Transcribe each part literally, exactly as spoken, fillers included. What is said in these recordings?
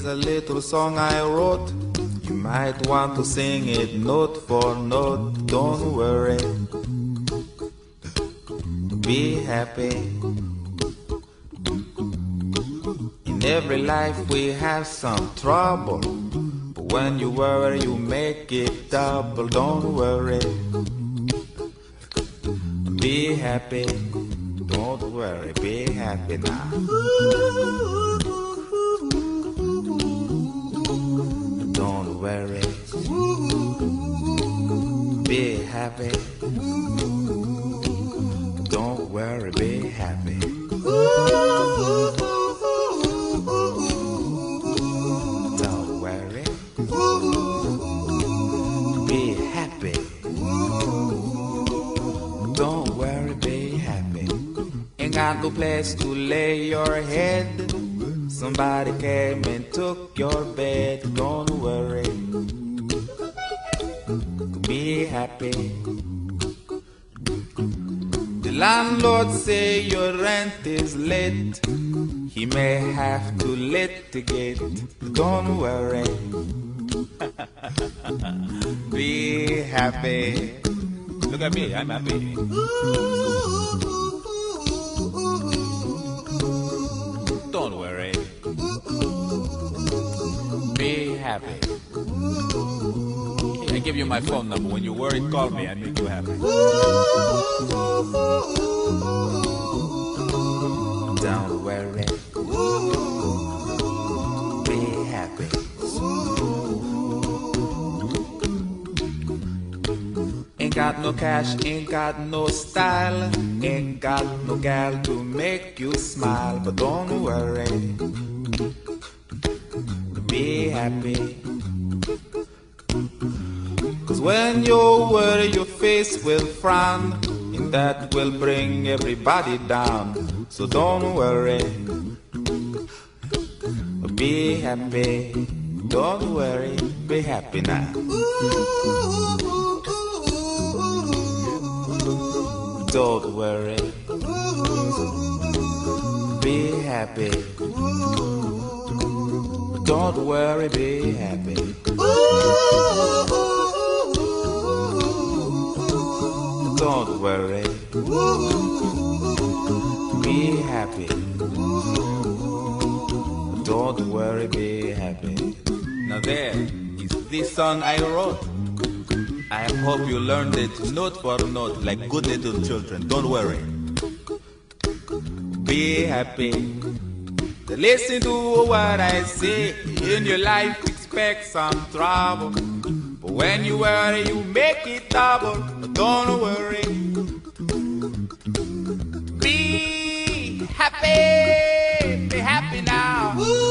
Here's a little song I wrote. You might want to sing it note for note. Don't worry, be happy. In every life we have some trouble, but when you worry you make it double. Don't worry, be happy. Don't worry, be happy now. Don't worry, be happy. Don't worry, be happy. Don't worry, be happy. Don't worry, be happy. Ain't got no place to lay your head. Somebody came and took your bed. Don't worry, be happy. The landlord say your rent is late. He may have to litigate. Don't worry, be happy. Look at me, I'm happy. Don't worry, be happy. I give you my phone number. When you worry, call me. I make you happy. Don't worry, be happy. Ain't got no cash, ain't got no style, ain't got no gal to make you smile. But don't worry, be happy. Cause when you worry your face will frown, and that will bring everybody down. So don't worry, be happy. Don't worry, be happy now. Don't worry, be happy. Don't worry, be happy. Don't worry, be happy. Don't worry, be happy. Now there is this song I wrote. I hope you learned it note for note like good little children. Don't worry, be happy. Listen to what I say. In your life expect some trouble, but when you worry you make it double. Don't worry, be happy. Be happy now.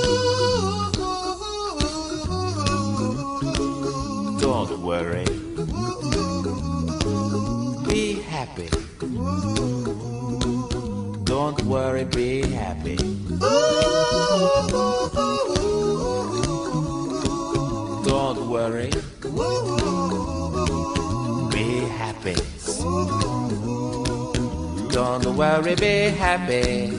Don't worry, be happy. Don't worry, be happy. Don't worry, be happy. Don't worry, be happy.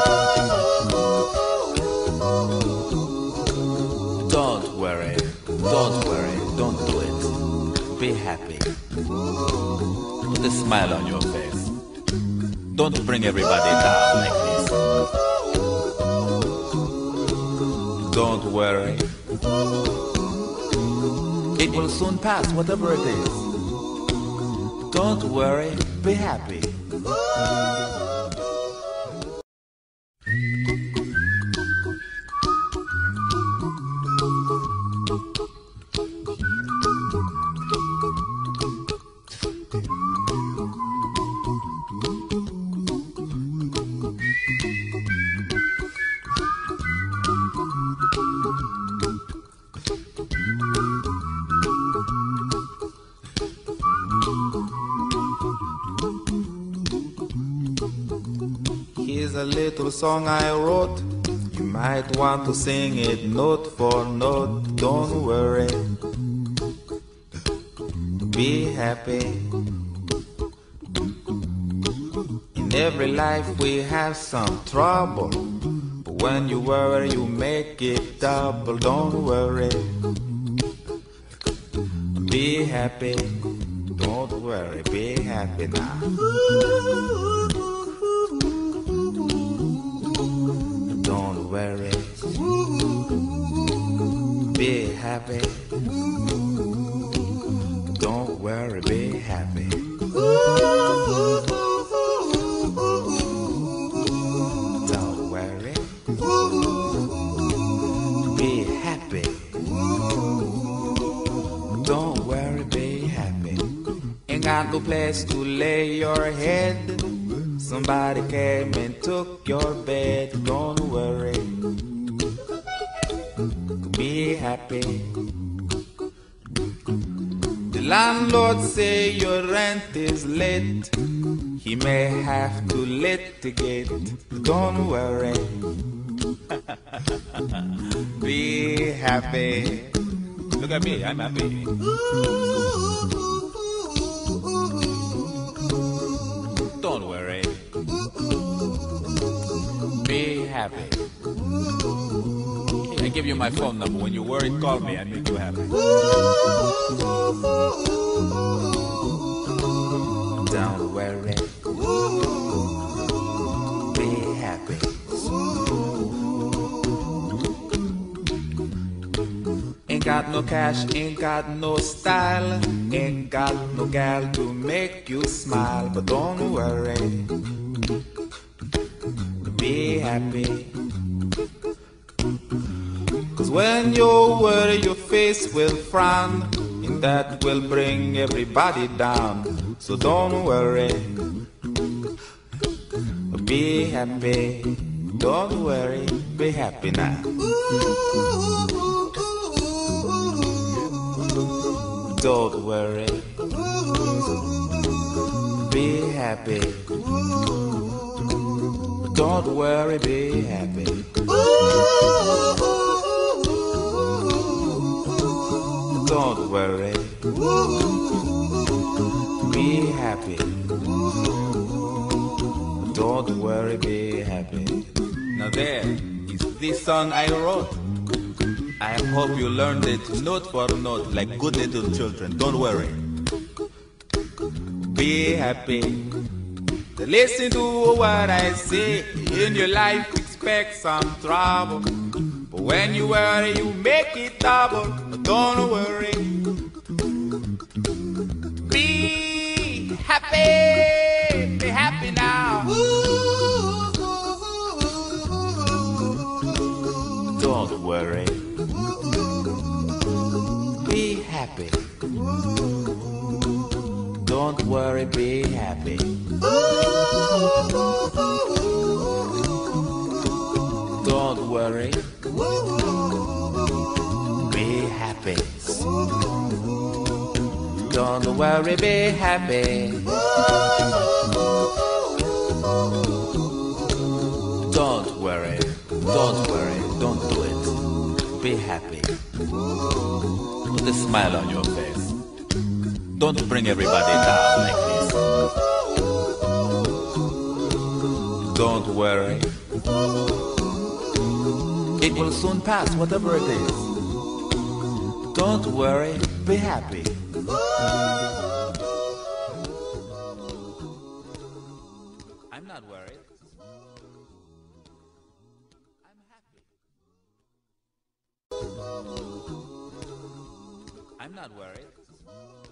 Don't worry, don't worry, don't do it. Be happy. Put a smile on your face. Don't bring everybody down like this. Don't worry, it will soon pass, whatever it is. Don't worry, be happy. Here's a little song I wrote. You might want to sing it note for note. Don't worry, be happy. In every life we have some trouble, but when you worry, you make it double. Don't worry, be happy. Don't worry, be happy now. Don't worry, be happy. Don't worry, be happy. Don't worry, be happy. Don't worry, be happy. Ain't got no place to lay your head. Somebody came and took your bed. Don't worry, be happy. The landlord say your rent is late. He may have to litigate. Don't worry, be happy. Look at me, I'm happy. Don't worry, be happy. I give you my phone number. When you're worried, call me. I make you happy. Don't worry, be happy. Ain't got no cash, ain't got no style, ain't got no gal to make you smile. But don't worry, be happy. Cause when you worry, your face will frown, and that will bring everybody down. So don't worry, be happy. Don't worry, be happy now. Don't worry, be happy. Don't worry, be happy. Don't worry, be happy. Don't worry, be happy. Now there is this song I wrote. I hope you learned it note for note like good little children. Don't worry, be happy. Listen to what I say. In your life expect some trouble, but when you worry you make it double. Don't worry, be happy. Be happy now. Don't worry, be happy. Don't worry, be happy. Don't worry, be happy. Don't worry, be happy. Don't worry, don't worry, don't do it. Be happy. Put a smile on your face. Don't bring everybody down like this. Don't worry, it will soon pass, whatever it is. Don't worry, be happy. I'm not worried. I'm happy. I'm not worried.